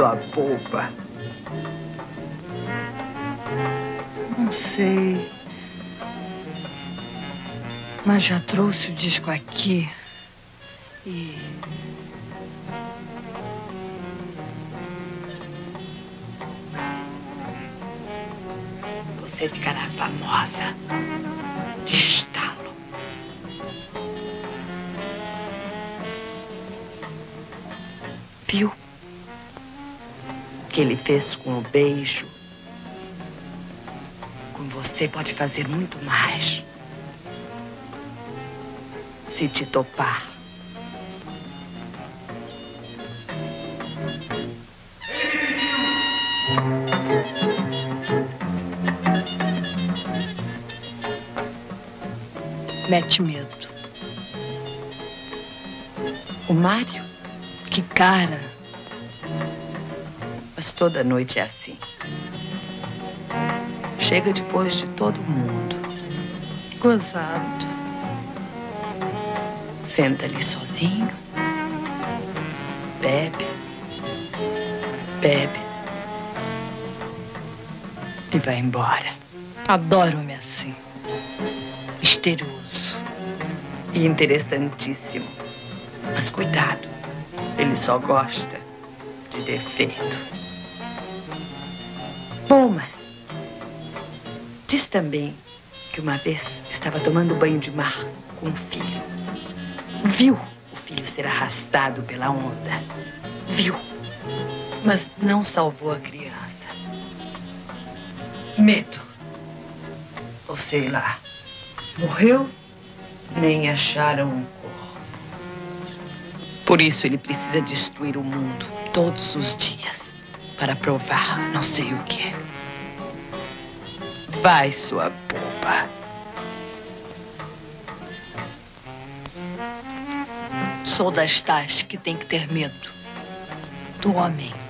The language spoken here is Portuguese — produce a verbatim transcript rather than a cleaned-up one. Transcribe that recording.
sua boba. Não sei. Mas já trouxe o disco aqui. E... você ficará famosa. De estalo. Viu? O que ele fez com o beijo? Com você pode fazer muito mais. Se te topar. Mete medo. O Mário? Que cara. Mas toda noite é assim. Chega depois de todo mundo. Gozado. Senta ali sozinho. Bebe. Bebe. E vai embora. Adoro homem assim. Misterioso. E interessantíssimo. Mas cuidado. Ele só gosta de defeito. Bom, mas... diz também que uma vez estava tomando banho de mar com o filho. Viu o filho ser arrastado pela onda. Viu. Mas não salvou a criança. Medo. Ou sei lá. Morreu, nem acharam um corpo. Por isso ele precisa destruir o mundo todos os dias para provar não sei o quê. Vai, sua boba. Sou das tais que tem que ter medo do homem.